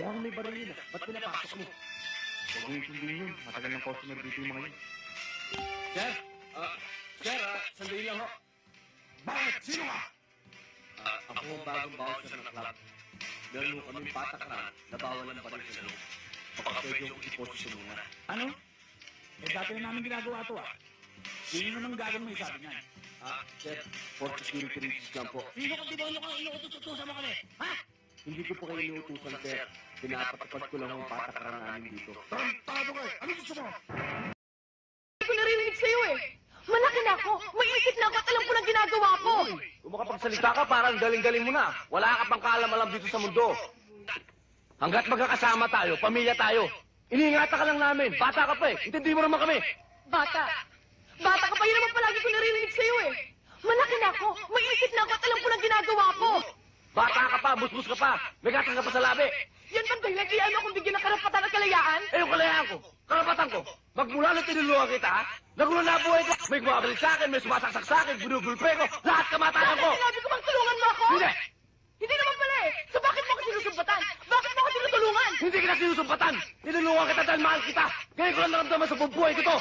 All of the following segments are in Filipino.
Mukhang may baril yun ah. Ba't pinapasok mo? Huwag mo yung sundin yun. Matagal ng customer dito yung mga yun. Sir? Sandali lang ho. Bakit? Sino ka? Ako ang bagong bouncer ng club. Meron mo kaming patakaran na bawal ang baril sa loob. Baka pwede yung iposisyon muna. Ano? Dati na namin ginagawa to ah. Sino namang gagawin mo yung sabi niyan? Sir, for security reasons lang po. Sino kung di ba nyo kang inuutos-utusan mo kami? Ha? Hindi ko po kayo inuutusan, sir. Pinapatapad ko lang ang patakaran namin dito. Tarantado ka eh! Ano gusto mo? Hindi ko narinig sa'yo eh. Malaki na ako. Maiisip na ako at alam ko na ginagawa ko. Kung makapagsalita ka, parang galing-galing mo na. Wala ka pang kaalam-alam dito sa mundo. Hanggat magkakasama tayo, pamilya tayo. Iniingatan ka lang namin. Bata ka pa eh. Intindi mo naman kami. Bata. Bata ka pa, yun naman palagi ko narinig sa'yo eh. Malaki na ako. Maiisip na ako at alam ko na ginagawa ko. Bata ka pa, busbus ka pa. May gatas ka pa sa labi. Yan bang dahilan kaya ano akong bigyan ng karapatan at kalayaan? Eh, yung kalayaan ko, karapatan ko. Magmula nang tinulungan kita, ha? Nagulo na buhay ko. May bumabalik sa akin, may sumasaksak sa akin, binugulpe ko. Lahat kamatayan ko. Sinabi ko bang tulungan mo ako? Hindi. Hindi naman pala eh. So bakit mo ako sinusumpatan? Bakit mo ako tinutulungan? Hindi kita sinusumpatan. Tinulungan kita dahil mahal kita. Kaya ko lang naramdaman sa bubuhay ko to.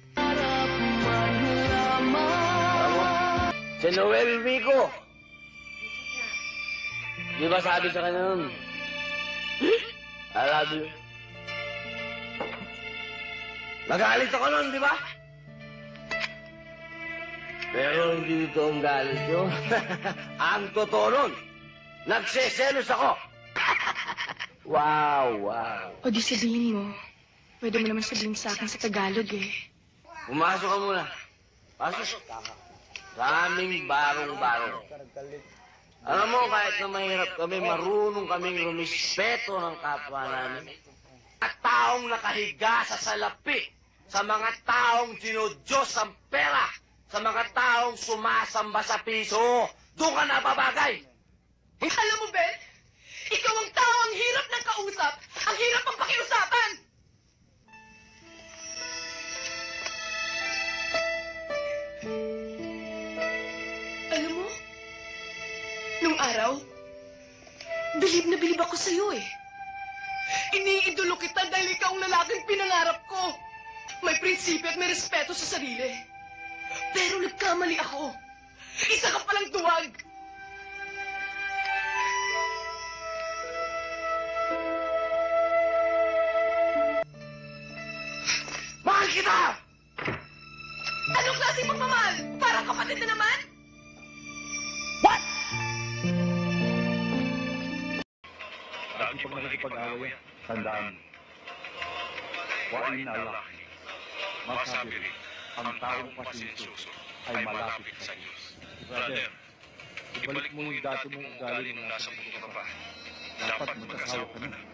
Si Noel Rico. Di ba sabi sa kanya nun? I love you. Nagalit ako nun, di ba? Pero hindi dito ang galit yun. Ang totoo nun, nagseselos ako. Wow. O di sabihin mo. Pwede mo naman sabihin sa akin sa Tagalog eh. Pumasok ka muna. Pasok. Kaming barong-barong. Alam mo, kahit na mahirap kami, marunong kaming rumispeto ng kapwa namin. At taong nakahiga sa salapi, sa mga taong dinudyos ang pera, sa mga taong sumasamba sa piso, doon ka napabagay. Alam mo, Ben? Ikaw ang tao ang hirap ng kausap, ang hirap ang pakiusapan! Alam mo, nung araw, bilib na bilib ako sa'yo eh. Iniidolo kita dahil ikaw ang lalaking pinangarap ko. May prinsipyo at may respeto sa sarili. Pero nagkamali ako. Isa ka palang duwag. Mahal kita! Anong klaseng pagmamahal? Parang kapatid na naman? What? Dati pag nakikipag-away, tandaan. Wain Allah. Masabi rin, ang taong pasensyoso ay malapit sa Diyos. Brother, ibalik mo yung dati mong ugali nung nasa mundo ka pa. Dapat magkasawa ka na.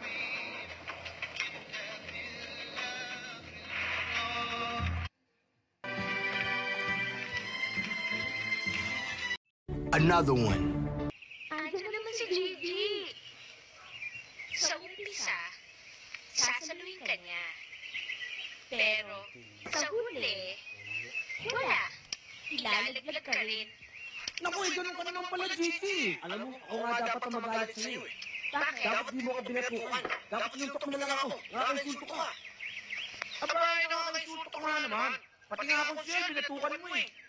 Another one. Andiyan na naman si Gigi. Sa umpisa, sasaluhin ka niya. Pero, sa huli, wala. Ilalaglag ka rin. Naku, ganun ka naman pala, Gigi. Alam mo, ako nga dapat ang magalit sa'yo eh. Dapat di mo ka binatukan. Dapat sinuntok mo na lang ako. Nakakainsulto ka. Aba, nakakainsulto ka nga naman. Pati nga ako siya, binatukan mo eh.